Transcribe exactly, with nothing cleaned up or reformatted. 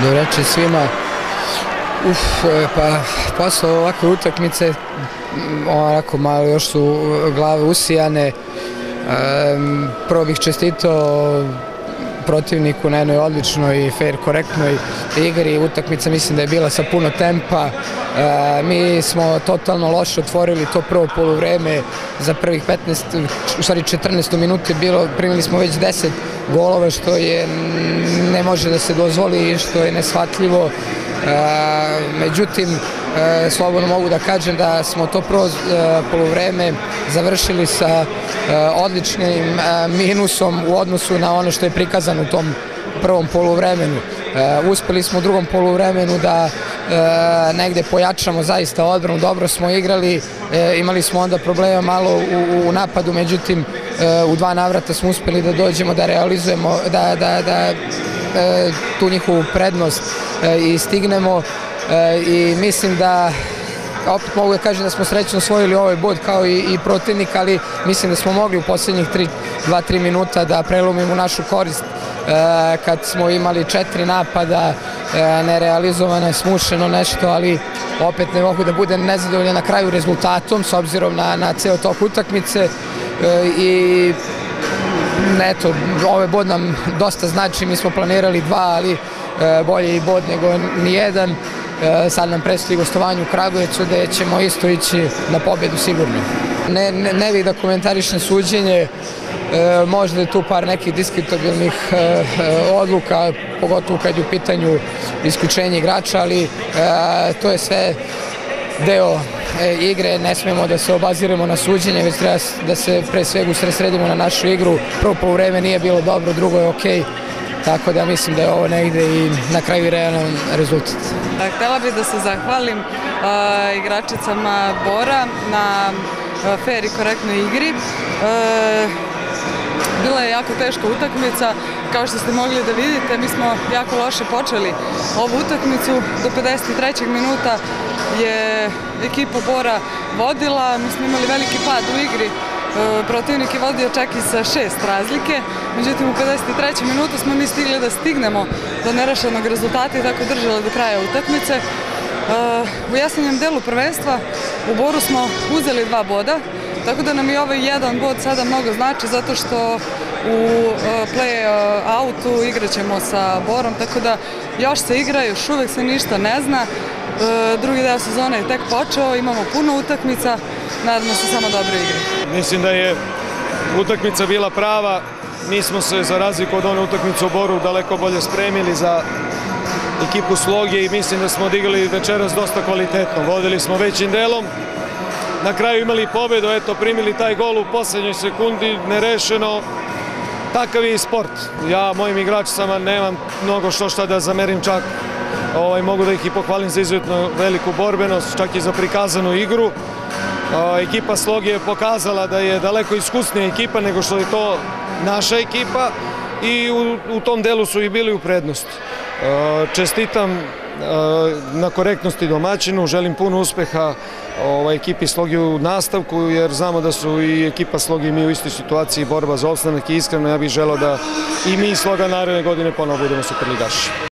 Dobro večer svima. Uf, pa posle ovakve utakmice onako malo još su glave usijane. Prvo bih čestitao protivniku na jednoj odličnoj i fair korektnoj igri. Utakmica mislim da je bila sa puno tempa. Mi smo totalno loše otvorili to prvo poluvreme. Za prvih petnaest, u stvari četrnaest minuta bilo, primili smo već deset golova, što je ne može da se dozvoli i što je neshvatljivo. Međutim, slobodno mogu da kažem da smo to prvo poluvreme završili sa odličnim minusom u odnosu na ono što je prikazano u tom prvom poluvremenu. Uspeli smo u drugom poluvremenu da negde pojačamo zaista odbranu, dobro smo igrali, imali smo onda problema malo u napadu, međutim u dva navrata smo uspeli da dođemo, da realizujemo, da tu njihovu prednost i stignemo i mislim da opet mogu da kažem da smo srećno osvojili ovaj bod kao i protivnik, ali mislim da smo mogli u posljednjih dva tri minuta da prelomimo našu korist kad smo imali četiri napada, nerealizovano, smušeno nešto, ali opet ne mogu da budem nezadovoljan na kraju rezultatom s obzirom na ceo tok utakmice i eto, ovaj bod nam dosta znači, mi smo planirali dva, ali bolje i bod nego nijedan. Sad nam predstoji gostovanje u Kragujevcu gde ćemo isto ići na pobedu sigurno. Ne bih da komentarišem suđenje, možda je tu par nekih diskutabilnih odluka, pogotovo kad je u pitanju isključenje igrača, ali to je sve deo igre, ne smemo da se obaziramo na suđenje, već treba da se pre svega usredsredimo na našu igru. Prvo poluvreme nije bilo dobro, drugo je okej, tako da mislim da je ovo negde i na kraju realan rezultat. Htela bih da se zahvalim igračicama Bora na fair i korektnoj igri. Bila je jako teška utakmica, kao što ste mogli da vidite, mi smo jako loše počeli ovu utakmicu. Do pedeset trećeg minuta je ekipa Bora vodila, mi smo imali veliki pad u igri, protivnik je vodio čak i sa šest razlike, međutim u pedeset trećem minutu smo mi stigli da stignemo do nerešenog rezultata i tako držali do kraja utakmice. U jasnjem delu prvenstva u Boru smo uzeli dva boda, tako da nam i ovaj jedan bod sada mnogo znači, zato što u play-outu igraćemo sa Borom, tako da još se igra, još uvek se ništa ne zna. Drugi deo sezone je tek počeo, imamo puno utakmica, nadamo se samo dobre igre. Mislim da je utakmica bila prava, mi smo se za razliku od one utakmice u Boru daleko bolje spremili za ekipu Slogije i mislim da smo odigrali večeras dosta kvalitetno. Vodili smo većim delom, na kraju imali pobedu, eto primili taj gol u poslednjoj sekundi, nerešeno. Takav je i sport. Ja mojim igračicama nemam mnogo što šta da zamerim, čak mogu da ih i pohvalim za izuzetno veliku borbenost, čak i za prikazanu igru. Ekipa Slogije je pokazala da je daleko iskusnija ekipa nego što je to naša ekipa i u tom delu su i bili u prednosti. Čestitam na korektnosti domaćinu, želim puno uspeha ekipi Slogije u nastavku, jer znamo da su i ekipa Slogije i mi u istoj situaciji, borba za opstanak i iskreno ja bih želeo da i mi Sloga naredne godine ponovo budemo superligaši.